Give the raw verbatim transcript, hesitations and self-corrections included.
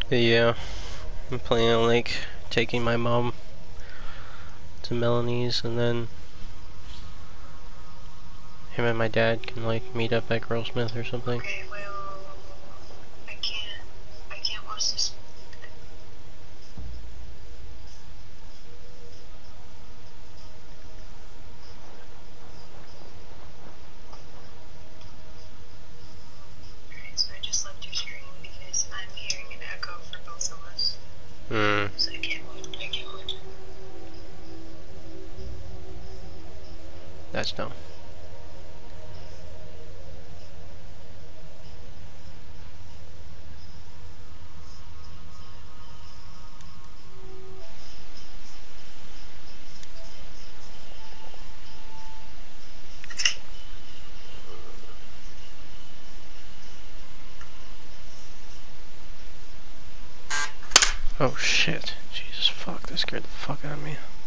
Yeah, I'm planning on like taking my mom to Melanie's, and then him and my dad can like meet up at Girlsmith or something. Okay, well, I can't, I can't watch this. Alright, so I just left your screen because I'm hearing an echo for both of us. Hmm. So I can't, I can't watch it. That's dumb. Oh shit. Jesus fuck, that scared the fuck out of me.